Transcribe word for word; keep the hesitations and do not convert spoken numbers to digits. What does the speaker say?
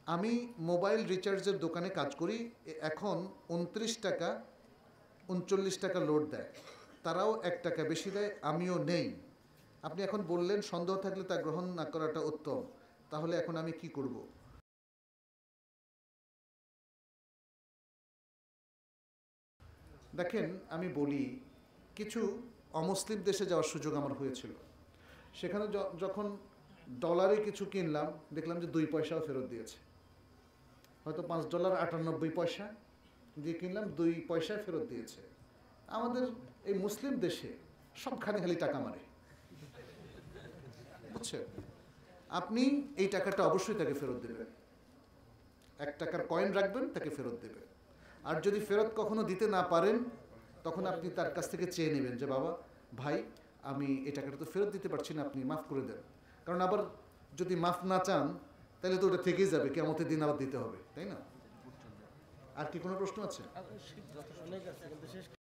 আমি মোবাইল রিচার্জের দোকানে কাজ করি, এখন উনত্রিশ টাকা উনচল্লিশ টাকা লোড দেয়, তারাও এক টাকা বেশি দেয়, আমিও নেই। আপনি এখন বললেন সন্দেহ থাকলে তা গ্রহণ না করাটা উত্তম, তাহলে এখন আমি কি করব? দেখেন, আমি বলি, কিছু অমুসলিম দেশে যাওয়ার সুযোগ আমার হয়েছিল। সেখানে যখন ডলারে কিছু কিনলাম, দেখলাম যে দুই পয়সাও ফেরত দিয়েছে। হয়তো পাঁচ ডলার আটানব্বই পয়সা দিয়ে কিনলাম, দুই পয়সায় ফেরত দিয়েছে। আমাদের এই মুসলিম দেশে সবখানে খালি টাকা মারে, বুঝছেন? আপনি এই টাকাটা অবশ্যই তাকে ফেরত দেবেন, এক টাকার কয়েন রাখবেন, তাকে ফেরত দেবেন। আর যদি ফেরত কখনো দিতে না পারেন, তখন আপনি তার কাছ থেকে চেয়ে নেবেন যে বাবা, ভাই, আমি এই টাকাটা তো ফেরত দিতে পারছি না, আপনি মাফ করে দেন। কারণ আবার যদি মাফ না চান, তাহলে তো ওটা থেকেই যাবে, কিয়ামতের দিন আবার দিতে হবে, তাই না? আর কি কোনো প্রশ্ন আছে?